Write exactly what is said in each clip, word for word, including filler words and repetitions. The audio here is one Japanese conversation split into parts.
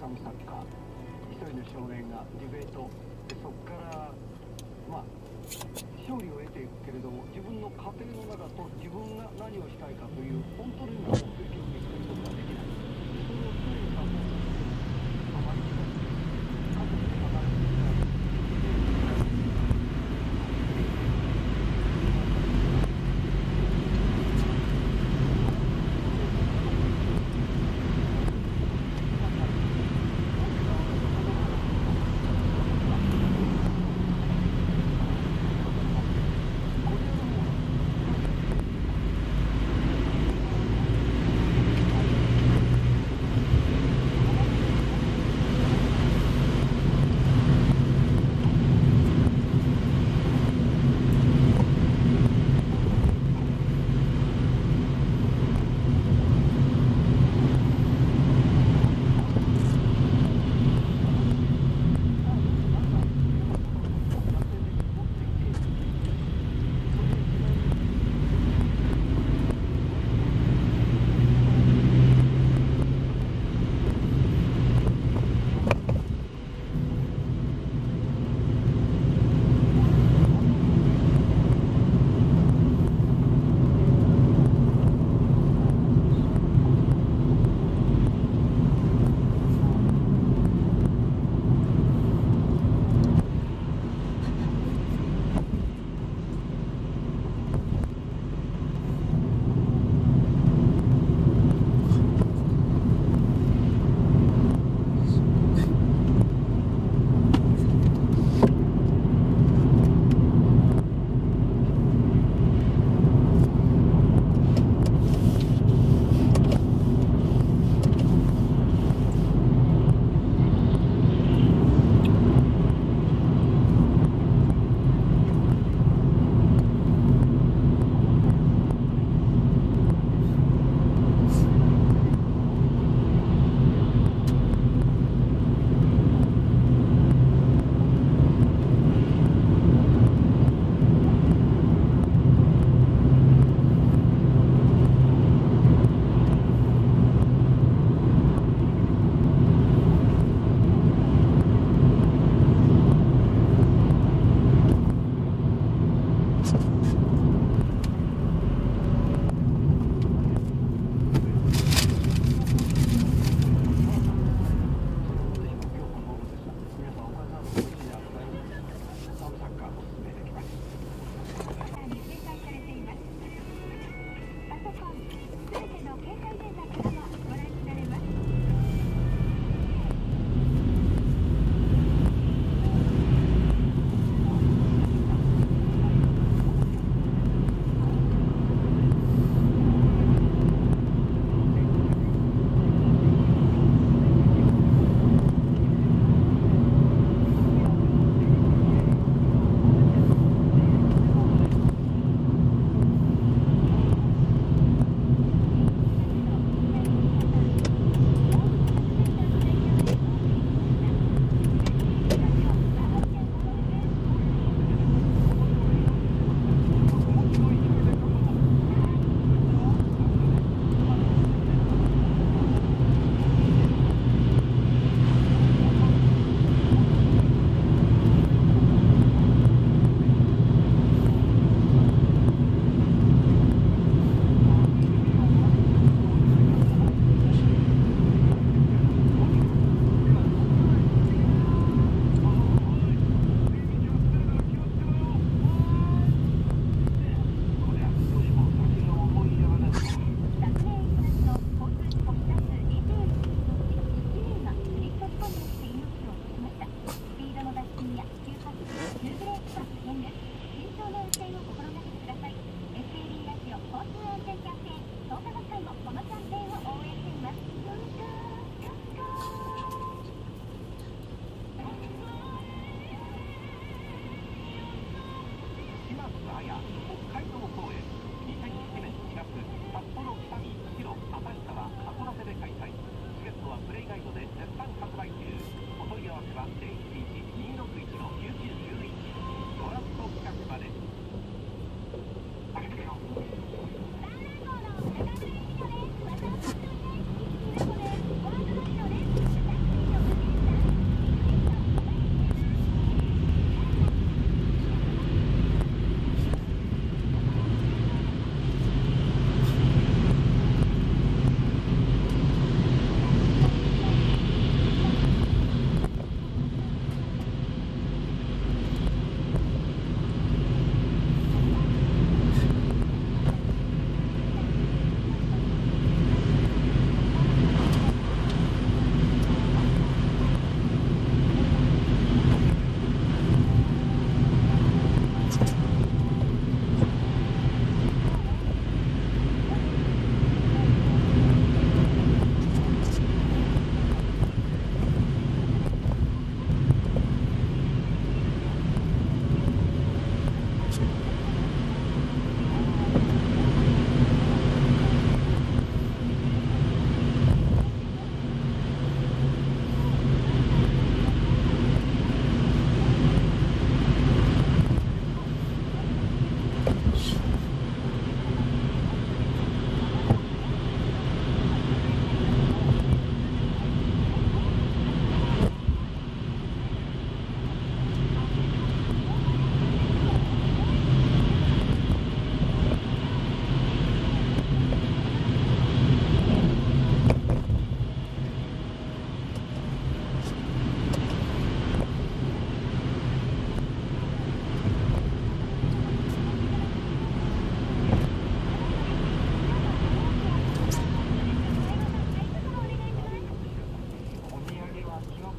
ム作家一人の少年がディベートで、そこからまあ勝利を得ていくけれども、自分の家庭の中と自分が何をしたいかというコントロールを結局見つけることができない。それを常にサポートしてあまり近く家族で離れていない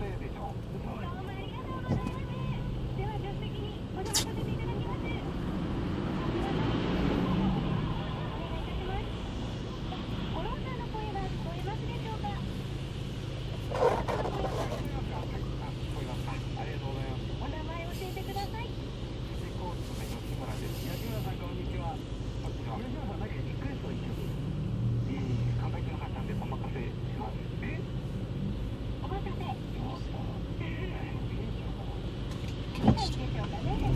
定でしょ。 どうもありがとうございます。では助手席にお邪魔させていただきます。お願いいたします。五郎さんの声は聞こえますでしょうか。あなたの声は聞こえますか。はい、あ、聞こえますか。ありがとうございます。 お名前教えてください。 吉高知の吉村です。吉村さん、こんにちは。こんにちは。吉村さん、なんかリクエスト一曲。えー、神田君はったんでお任せします。え？ お待たせ。 ちょっと。えー、いいじゃん。 何がいいでしょうかね。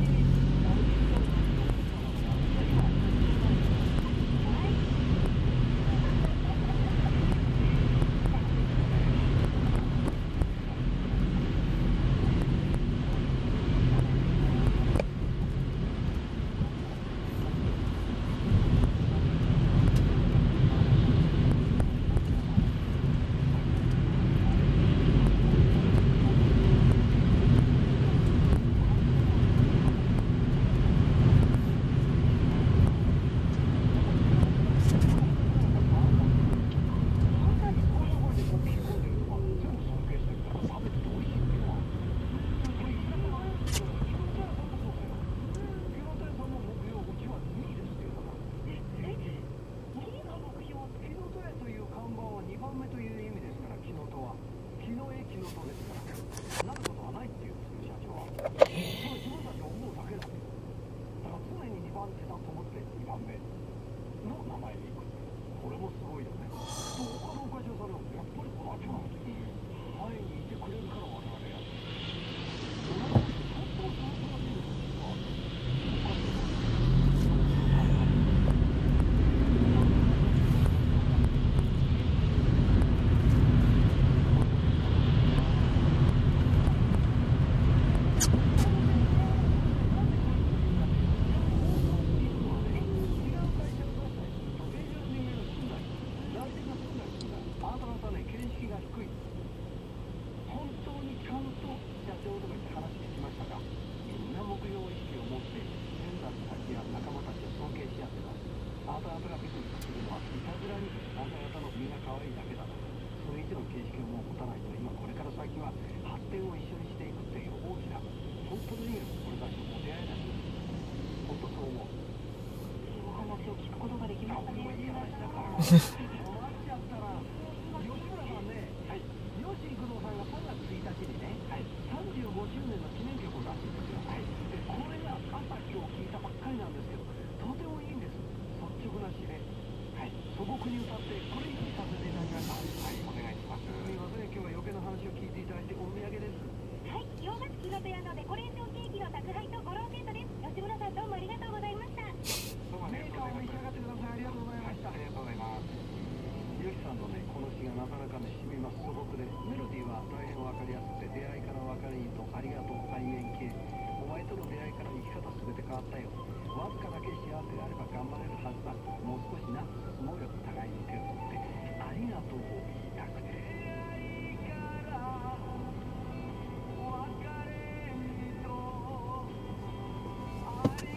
終わっちゃったら、吉村さんね、はい、吉幾三さんがさんがつついたちにね、はい、さんじゅうごしゅうねんの記念曲を出すんですよ。はい、でこれが朝今日聞いたばっかりなんですけど、とてもいいんです。率直な詩で、はい、素朴に歌ってこれ意識させていただきました。はい、お願いします。すみません、今日は余計な話を聞いていただいてお土産です。 はい、洋菓子木のペアのデコレーションケーキの宅配とゴローセットです。吉村さん、どうもありがとうございました。 どうもありがとうございました。メーカーを召し上がってください。ありがとうございました。ありがとうございます。吉さんのね、この詩がなかなかね、染みます。素朴で、メロディーは大変わかりやすくて、出会いから別れにと、ありがとう、対面系。お前との出会いから生き方すべて変わったよ。わずかだけ幸せがあれば頑張れるはずだ。もう少しな、進もうよ、互いに手を振って。ありがとうを言いたくて。別れにと、あり